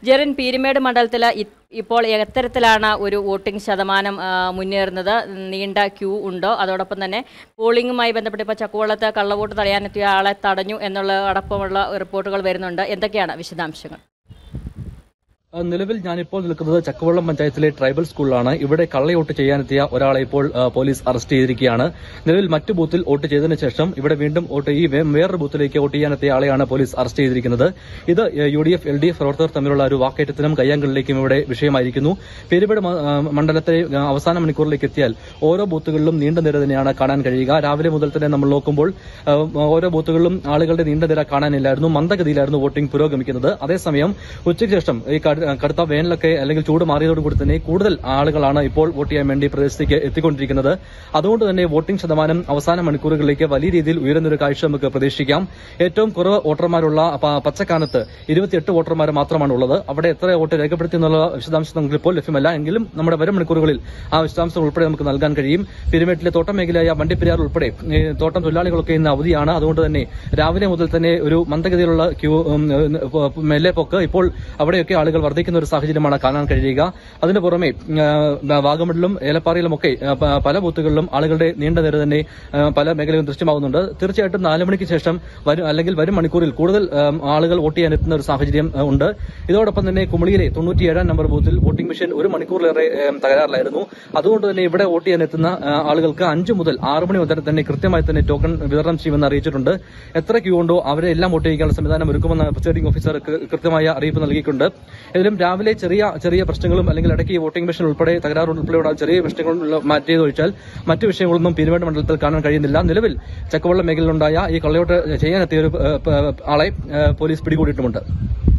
ജെറിൻ, പീരുമേട് മണ്ഡലത്തിൽ ഇപ്പോൾ എത്തരത്തിലാണ് ഒരു വോട്ടിംഗ് ശതമാനം മുന്നേറുന്നത്? നീണ്ട ക്യൂ ഉണ്ടോ? അതോടൊപ്പം തന്നെ പോളിംഗുമായി ബന്ധപ്പെട്ട് ഇപ്പോൾ ചക്കുവള്ളത്ത് കള്ളവോട്ട് തടയാനെത്തിയ ആളെ തടഞ്ഞു എന്നുള്ള അടക്കമുള്ള റിപ്പോർട്ടുകൾ വരുന്നുണ്ട്. എന്തൊക്കെയാണ് വിശദാംശങ്ങൾ? നിലവിൽ ഞാനിപ്പോൾ നിൽക്കുന്നത് ചക്കുവള്ളം പഞ്ചായത്തിലെ ട്രൈബൽ സ്കൂളിലാണ്. ഇവിടെ കള്ളവോട്ട് ചെയ്യാനെത്തിയ ഒരാളെ ഇപ്പോൾ പോലീസ് അറസ്റ്റ് ചെയ്തിരിക്കുകയാണ്. നിലവിൽ മറ്റു ബൂത്തിൽ വോട്ട് ചെയ്തതിനു ശേഷം ഇവിടെ വീണ്ടും വേറൊരു ബൂത്തിലേക്ക് വോട്ട് ചെയ്യാനെത്തിയ ആളെയാണ് പോലീസ് അറസ്റ്റ് ചെയ്തിരിക്കുന്നത്. ഇത് UDF LDF പ്രവർത്തകർ തമ്മിലുള്ള ഒരു വാക്കേറ്റത്തിനും കയ്യാങ്കളിലേക്കും ഇവിടെ വിഷയമായിരിക്കുന്നു. പീരുമേട് മണ്ഡലത്തെ അവസാന മണിക്കൂറിലേക്ക് എത്തിയാൽ ഓരോ ബൂത്തുകളിലും നീണ്ട നിര തന്നെയാണ് കാണാൻ കഴിയുക. രാവിലെ മുതൽ തന്നെ നമ്മൾ നോക്കുമ്പോൾ ഓരോ ബൂത്തുകളിലും ആളുകളുടെ നീണ്ട നിര കാണാനില്ലായിരുന്നു. മന്ദഗതിയിലായിരുന്നു വോട്ടിംഗ് പുരോഗമിക്കുന്നത്. അതേസമയം ഉച്ചയ്ക്ക് ശേഷം ഈ കടുത്ത വേനലൊക്കെ അല്ലെങ്കിൽ ചൂട് മാറിയതോടുകൂടി തന്നെ കൂടുതൽ ആളുകളാണ് ഇപ്പോൾ വോട്ട് ചെയ്യാൻ വേണ്ടി പ്രദേശത്തേക്ക് എത്തിക്കൊണ്ടിരിക്കുന്നത്. അതുകൊണ്ട് തന്നെ വോട്ടിംഗ് ശതമാനം അവസാന മണിക്കൂറുകളിലേക്ക് വലിയ രീതിയിൽ ഉയരുന്നൊരു കാഴ്ച നമുക്ക് പ്രതീക്ഷിക്കാം. ഏറ്റവും കുറവ് വോട്ടർമാരുള്ള പച്ചക്കാനത്ത് 28 വോട്ടർമാർ മാത്രമാണ് ഉള്ളത്. അവിടെ എത്ര വോട്ട് രേഖപ്പെടുത്തി എന്നുള്ള വിശദാംശം നമുക്ക് ഇപ്പോൾ ലഭ്യമല്ല. എങ്കിലും നമ്മുടെ വരും മണിക്കൂറുകളിൽ ആ വിശദാംശം ഉൾപ്പെടെ നമുക്ക് നൽകാൻ കഴിയും. പീരുമേട്ടിലെ തോട്ടം മേഖലയായ വണ്ടിപ്പെരിയാർ ഉൾപ്പെടെ തോട്ടം തൊഴിലാളികളൊക്കെ ഇന്ന് അവധിയാണ്. അതുകൊണ്ട് തന്നെ രാവിലെ മുതൽ തന്നെ ഒരു മന്ദഗതിയിലുള്ള മെല്ലെപ്പൊക്ക് ഇപ്പോൾ അവിടെയൊക്കെ ആളുകൾ വർദ്ധിക്കുന്ന ഒരു സാഹചര്യമാണ് കാണാൻ കഴിയുക. അതിനു പുറമെ വാഗമണിലും ഏലപ്പാറയിലുമൊക്കെ പല ബൂത്തുകളിലും ആളുകളുടെ നീണ്ട നിര തന്നെ പല മേഖലകളും ദൃശ്യമാവുന്നുണ്ട്. തീർച്ചയായിട്ടും 4 മണിക്ക് ശേഷം വരും മണിക്കൂറിൽ കൂടുതൽ ആളുകൾ വോട്ട് ചെയ്യാനെത്തുന്ന ഒരു സാഹചര്യം ഉണ്ട്. ഇതോടൊപ്പം തന്നെ കുമളിയിലെ 97-ാം നമ്പർ ബൂത്തിൽ വോട്ടിംഗ് മെഷീൻ 1 മണിക്കൂറിലേറെ തകരാറിലായിരുന്നു. അതുകൊണ്ട് തന്നെ ഇവിടെ വോട്ട് ചെയ്യാനെത്തുന്ന ആളുകൾക്ക് 5 മുതൽ 6 മണി വരെ തന്നെ കൃത്യമായി തന്നെ ടോക്കൺ വിതരണം ചെയ്യുമെന്ന് അറിയിച്ചിട്ടുണ്ട്. എത്ര ക്യൂ ഉണ്ടോ അവരെ എല്ലാം വോട്ട് ചെയ്യാനുള്ള സംവിധാനം ഒരുക്കുമെന്ന് പ്രിസൈഡിംഗ് ഓഫീസർ കൃത്യമായ അറിയിപ്പ് നൽകിയിട്ടുണ്ട്. ഇതിലും രാവിലെ ചെറിയ പ്രശ്നങ്ങളും അല്ലെങ്കിൽ ഇടയ്ക്ക് വോട്ടിംഗ് മെഷീൻ ഉൾപ്പെടെ തകരാറ് ഉൾപ്പെടെയുള്ള ചെറിയ പ്രശ്നങ്ങൾ മാറ്റിയതൊഴിച്ചാൽ മറ്റു വിഷയങ്ങളൊന്നും പീരുമേട് മണ്ഡലത്തിൽ കാണാൻ കഴിയുന്നില്ല. നിലവിൽ ചക്കുവള്ളം മേഖലയിലുണ്ടായ ഈ കള്ളവോട്ട് ചെയ്യാനെത്തിയ ഒരു ആളെ പോലീസ് പിടികൂടിയിട്ടുമുണ്ട്.